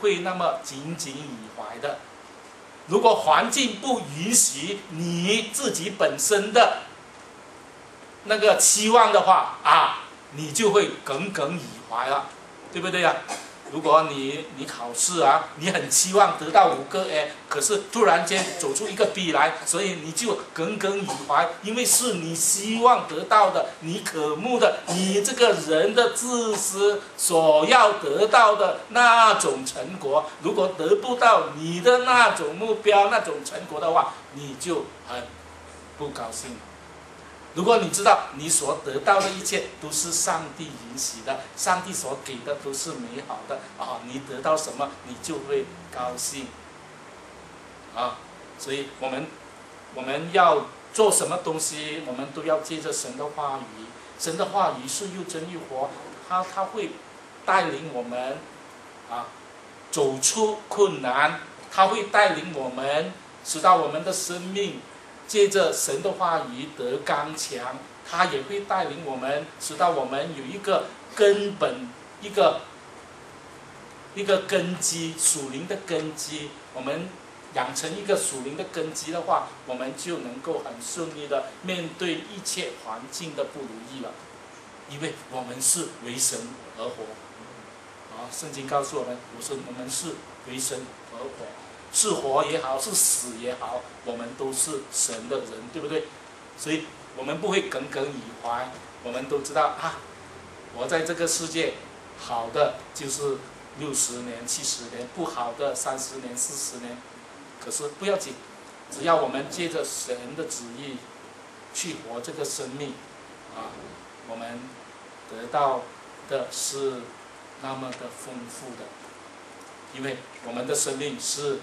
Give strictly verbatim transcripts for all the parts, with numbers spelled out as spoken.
会那么紧紧以怀的。如果环境不允许你自己本身的那个期望的话啊，你就会耿耿以怀了，对不对呀？如果你你考试啊，你很期望得到五个 A， 可是突然间走出一个 B 来，所以你就耿耿以怀，因为是你希望得到的，你渴慕的，你这个人的自私所要得到的那种成果，如果得不到你的那种目标、那种成果的话，你就很不高兴。如果你知道你所得到的一切都是上帝允许的，上帝所给的都是美好的啊，你得到什么你就会高兴啊。所以我们我们要做什么东西，我们都要借着神的话语，神的话语是又真又活，它它会带领我们啊走出困难，它会带领我们使到我们的生命借着神的话语得刚强，它也会带领我们，使到我们有一个根本，一个一个根基，属灵的根基。我们养成一个属灵的根基的话，我们就能够很顺利的面对一切环境的不如意了，因为我们是为神而活。啊，圣经告诉我们，我说我们是为神而活。是活也好，是死也好，我们都是神的人，对不对？所以我们不会耿耿以怀。我们都知道啊，活在这个世界，好的就是六十年、七十年，不好的三十年、四十年。可是不要紧，只要我们借着神的旨意去活这个生命，啊，我们得到的是那么的丰富的，因为我们的生命是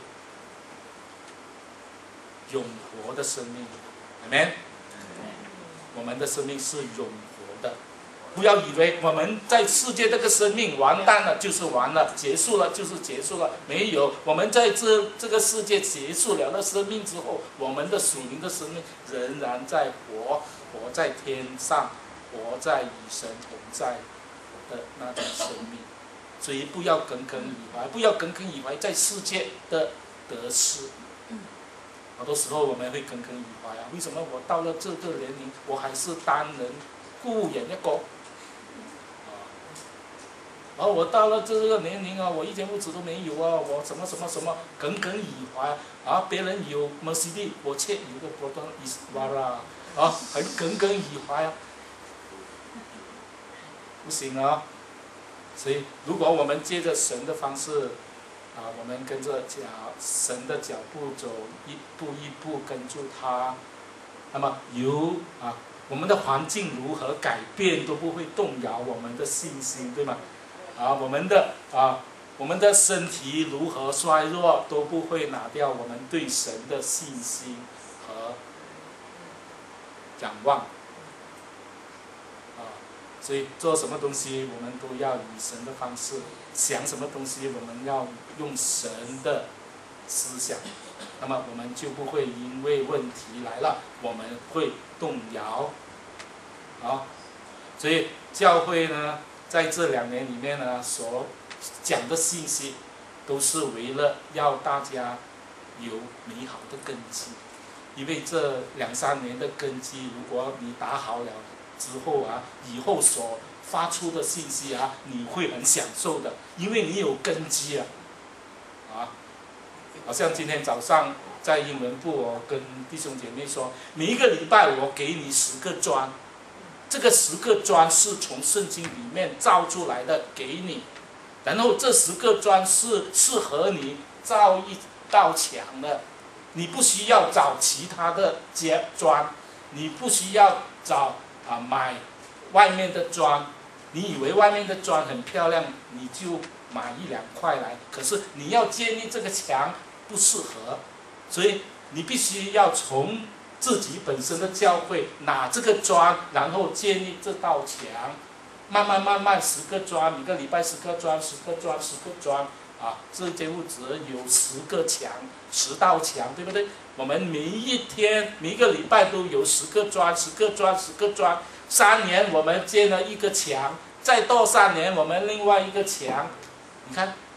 永活的生命 ，Amen。我们的生命是永活的，不要以为我们在世界这个生命完蛋了就是完了，结束了就是结束了，没有。我们在这这个世界结束了的生命之后，我们的属灵的生命仍然在活，活在天上，活在与神同在的那种生命。所以不要耿耿以怀，不要耿耿以怀在世界的得失。好多时候我们会耿耿以怀啊，为什么我到了这个年龄，我还是单人孤人一个？啊，而我到了这个年龄啊，我一间屋子都没有啊，我什么什么什么耿耿以怀啊，别人有 Mercedes， 我却有个 Proton Isvara 啊，很耿耿以怀啊，不行啊。所以，如果我们借着神的方式，啊，我们跟着脚神的脚步走，一步一步跟住他，那么由啊我们的环境如何改变都不会动摇我们的信心，对吗？啊，我们的啊我们的身体如何衰弱都不会拿掉我们对神的信心和仰望。所以做什么东西，我们都要以神的方式想什么东西，我们要用神的思想，那么我们就不会因为问题来了，我们会动摇。好，所以教会呢，在这两年里面呢，所讲的信息，都是为了要大家有美好的根基，因为这两三年的根基，如果你打好了之后啊，以后所发出的信息啊，你会很享受的，因为你有根基啊，啊，好像今天早上在英文部，我跟弟兄姐妹说，每一个礼拜我给你十个砖，这个十个砖是从圣经里面造出来的，给你，然后这十个砖是适合你造一道墙的，你不需要找其他的接砖，你不需要找。啊，买外面的砖，你以为外面的砖很漂亮，你就买一两块来。可是你要建立这个墙不适合，所以你必须要从自己本身的教会拿这个砖，然后建立这道墙。慢慢慢慢，十个砖，每个礼拜十个砖，十个砖，十个砖。啊，这间屋子有十个墙，十道墙，对不对？我们每一天、每一个礼拜都有十个砖，十个砖，十个砖。三年我们建了一个墙，再多三年我们另外一个墙。你看，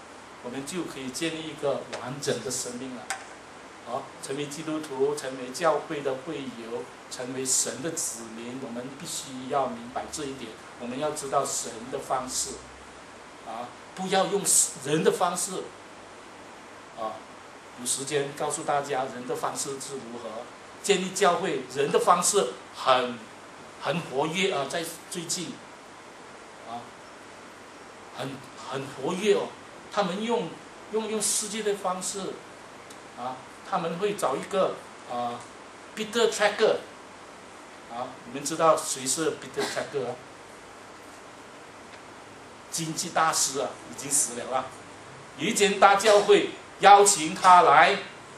我们就可以建立一个完整的生命了。好，成为基督徒，成为教会的会友，成为神的子民，我们必须要明白这一点。我们要知道神的方式，啊，不要用人的方式。啊，有时间告诉大家人的方式是如何建立教会。人的方式很很活跃啊，在最近，啊，很很活跃哦。他们用用用世界的方式，啊。他们会找一个啊 ，Peter Tracker， 啊，你们知道谁是 Peter Tracker 啊？经济大师啊，已经死了啊。有一间大教会邀请他来，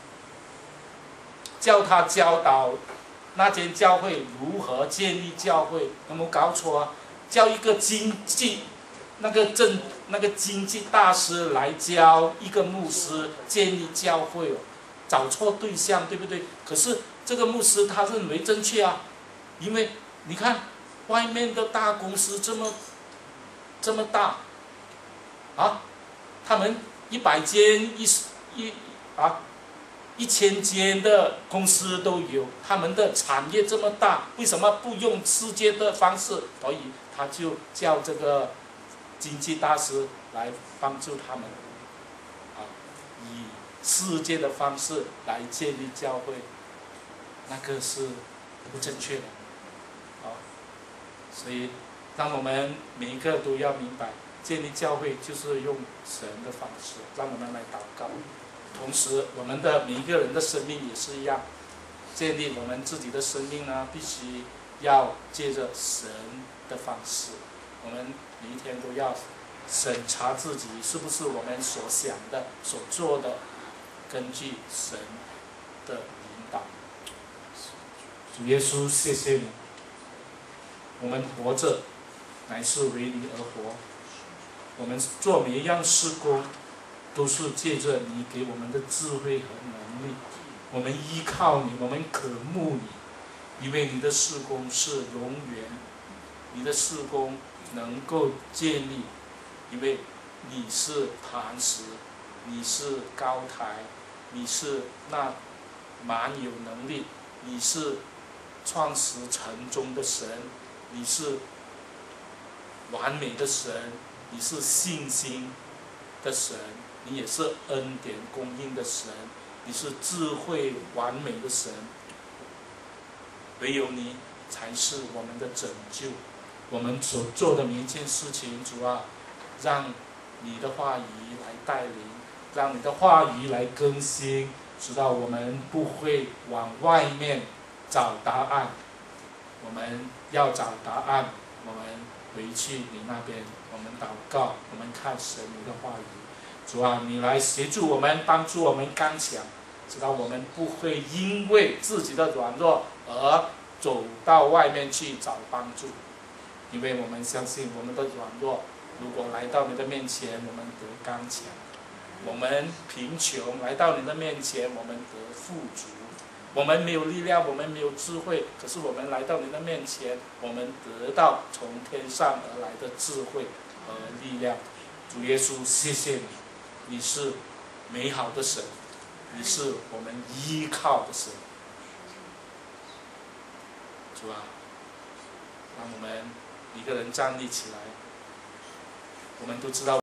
叫他教导那间教会如何建立教会。有没有搞错啊？叫一个经济那个政那个经济大师来教一个牧师建立教会哦。找错对象，对不对？可是这个牧师他认为正确啊，因为你看外面的大公司这么这么大，啊，他们一百间一一啊一千间的公司都有，他们的产业这么大，为什么不用世界的方式？所以他就叫这个经济大师来帮助他们，啊，以世界的方式来建立教会，那个是不正确的，啊，所以让我们每一个都要明白，建立教会就是用神的方式。让我们来祷告，同时我们的每一个人的生命也是一样，建立我们自己的生命呢，必须要借着神的方式。我们每一天都要审查自己是不是我们所想的、所做的。根据神的引导，主耶稣，谢谢你，我们活着乃是为你而活，我们做每一样事工，都是借着你给我们的智慧和能力。我们依靠你，我们渴慕你，因为你的事工是永远，你的事工能够建立，因为你是磐石，你是高台。你是那蛮有能力，你是创始成终的神，你是完美的神，你是信心的神，你也是恩典供应的神，你是智慧完美的神。唯有你才是我们的拯救。我们所做的每一件事情，主啊，让你的话语来带领，让你的话语来更新，直到我们不会往外面找答案。我们要找答案，我们回去你那边，我们祷告，我们看神你的话语。主啊，你来协助我们，帮助我们刚强，直到我们不会因为自己的软弱而走到外面去找帮助。因为我们相信我们的软弱，如果来到你的面前，我们得刚强；我们贫穷来到你的面前，我们得富足；我们没有力量，我们没有智慧，可是我们来到你的面前，我们得到从天上而来的智慧和力量。主耶稣，谢谢你，你是美好的神，你是我们依靠的神。主啊，让我们一个人站立起来，我们都知道